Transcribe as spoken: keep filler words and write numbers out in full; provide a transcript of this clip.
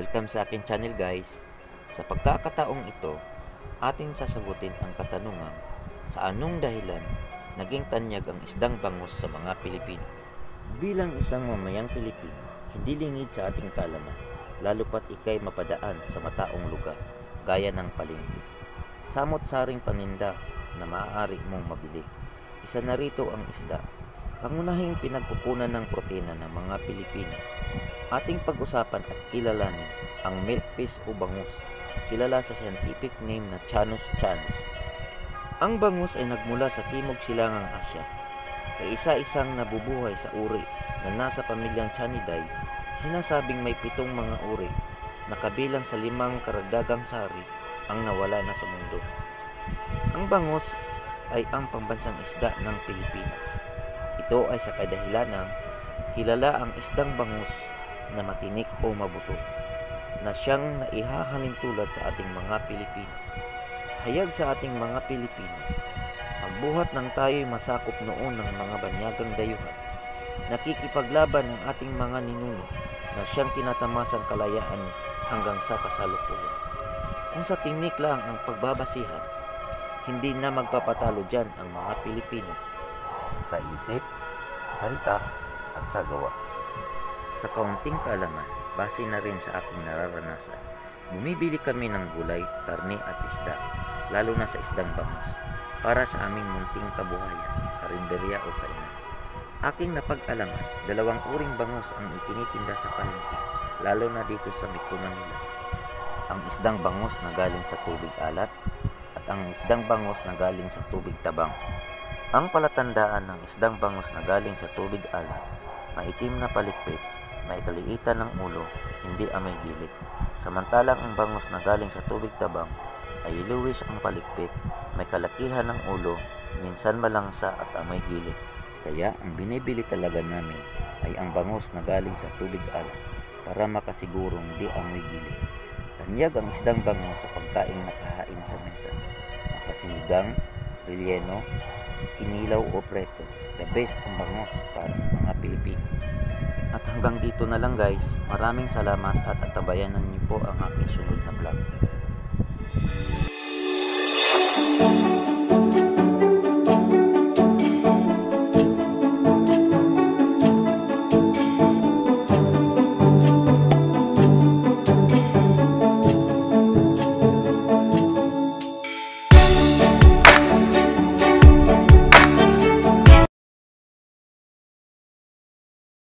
Welcome sa aking channel guys. Sa pagkakataong ito, ating sasagutin ang katanungan sa anong dahilan naging tanyag ang isdang bangus sa mga Pilipino. Bilang isang mamayang Pilipino, hindi lingid sa ating kaalaman, lalo pat ikay mapadaan sa mataong lugar, gaya ng palengke. Samot-saring paninda na maaari mong mabili. Isa na rito ang isda, pangunahing pinagkukunan ng protina ng mga Pilipino. Ating pag-usapan at kilalanin ang milkfish o bangus, kilala sa scientific name na Chanus chanus. Ang bangus ay nagmula sa Timog Silangang Asya. Kaisa-isang nabubuhay sa uri na nasa pamilyang Chanidae, sinasabing may pitong mga uri na kabilang sa limang karagdagang sari ang nawala na sa mundo. Ang bangus ay ang pambansang isda ng Pilipinas. Ito ay sa kadahilanang kilala ang isdang bangus na matinik o mabuto, na siyang naihahalin tulad sa ating mga Pilipino. Hayag sa ating mga Pilipino, magbuhat ng tayo'y masakop noon ng mga banyagang dayuhan. Nakikipaglaban ang ating mga ninuno na siyang tinatamasang kalayaan hanggang sa kasalukuyan. Kung sa tinik lang ang pagbabasihan, hindi na magpapatalo dyan ang mga Pilipino sa isip, salita at sa gawa. Sa kaunting kaalaman, base na rin sa aking nararanasan, bumibili kami ng gulay, karne at isda, lalo na sa isdang bangus, para sa aming munting kabuhayan, karinderya o kainan. Aking napag-alaman, dalawang uring bangus ang itinitinda sa palengke, lalo na dito sa Metro Manila. Ang isdang bangus na galing sa tubig alat at ang isdang bangus na galing sa tubig tabang. Ang palatandaan ng isdang bangus na galing sa tubig alat, maitim na palikpik, may kaliitan ng ulo, hindi amoy gilik. Samantalang ang bangus na galing sa tubig tabang ay iluwis ang palikpik, may kalakihan ng ulo, minsan malangsa at amoy gilik. Kaya ang binibili talaga namin ay ang bangus na galing sa tubig alat para makasigurong di amoy gilik. Tanyag ang isdang bangus sa pagkain nakahain sa mesa. Mapasinigang, relleno, kinilaw o preto. The best ang bangus para sa mga Pilipino. At hanggang dito na lang guys, maraming salamat at antabayanan niyo po ang aking sunod na vlog.